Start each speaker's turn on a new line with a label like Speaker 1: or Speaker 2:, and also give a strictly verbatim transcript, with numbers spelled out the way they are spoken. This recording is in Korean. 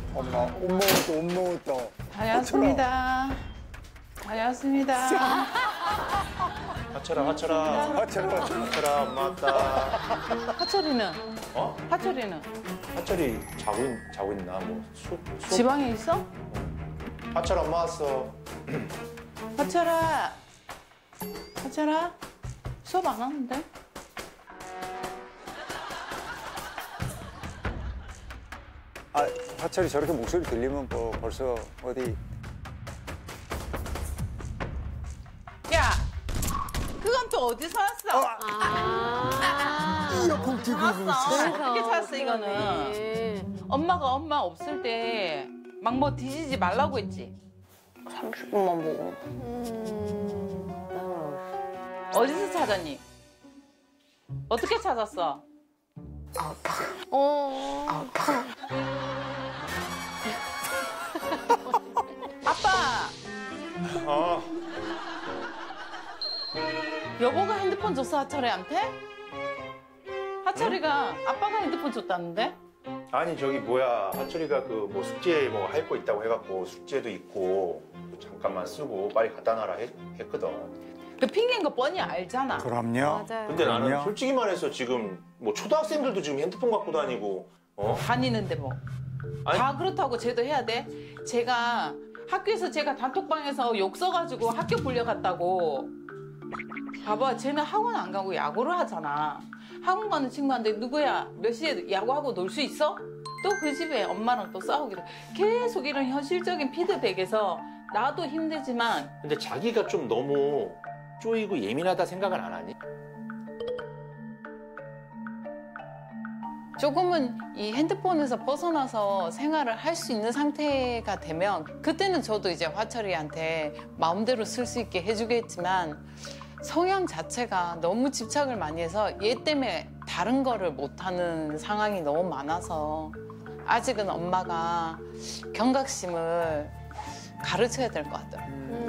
Speaker 1: 엄마, 엄마부터, 엄마부터.
Speaker 2: 다녀왔습니다. 다녀왔습니다.
Speaker 3: 하철아, 하철아.
Speaker 1: 하철아,
Speaker 3: 하철아, 엄마 왔다.
Speaker 2: 하철이는?
Speaker 3: 어?
Speaker 2: 하철이는?
Speaker 3: 하철이 자고, 있, 자고 있나? 뭐, 수, 수?
Speaker 2: 지방에 있어?
Speaker 3: 하철아, 엄마 왔어.
Speaker 2: 하철아. 하철아. 수업 안 하는데?
Speaker 1: 아, 하철이 저렇게 목소리 들리면 뭐 벌써 어디.
Speaker 2: 야! 그건 또 어디서 왔어?
Speaker 4: 아.
Speaker 1: 이어폰 끼고
Speaker 2: 왔어. 어떻게 찾았어,
Speaker 4: 그러네.
Speaker 2: 이거는? 엄마가 엄마 없을 때 막 뭐 뒤지지 말라고 했지?
Speaker 4: 삼십 분만 보고.
Speaker 2: 어디서 찾았니? 어떻게 찾았어?
Speaker 4: 어.
Speaker 2: 아빠!
Speaker 3: 어.
Speaker 2: 여보가 핸드폰 줬어, 하철이한테? 하철이가 아빠가 핸드폰 줬다는데?
Speaker 3: 아니, 저기 뭐야. 하철이가 그 뭐 숙제 뭐 할 거 있다고 해갖고 숙제도 있고 잠깐만 쓰고 빨리 갖다 놔라 했, 했거든.
Speaker 2: 그 핑계인 거 뻔히 알잖아.
Speaker 1: 그럼요.
Speaker 4: 맞아요.
Speaker 3: 근데 나는
Speaker 1: 그럼요.
Speaker 3: 솔직히 말해서 지금 뭐 초등학생들도 지금 핸드폰 갖고 다니고 어?
Speaker 2: 다니는데 뭐.
Speaker 3: 아니.
Speaker 2: 다 그렇다고 쟤도 해야 돼? 제가 학교에서 제가 단톡방에서 욕 써가지고 학교 불려갔다고. 봐봐, 쟤는 학원 안 가고 야구를 하잖아. 학원 가는 친구한테 누구야? 몇 시에 야구하고 놀 수 있어? 또 그 집에 엄마랑 또 싸우기로. 계속 이런 현실적인 피드백에서 나도 힘들지만
Speaker 3: 근데 자기가 좀 너무 쪼이고 예민하다 생각은 안 하니?
Speaker 2: 조금은 이 핸드폰에서 벗어나서 생활을 할 수 있는 상태가 되면 그때는 저도 이제 화철이한테 마음대로 쓸 수 있게 해주겠지만 성향 자체가 너무 집착을 많이 해서 얘 때문에 다른 거를 못하는 상황이 너무 많아서 아직은 엄마가 경각심을 가르쳐야 될 것 같더라고요.
Speaker 4: 음.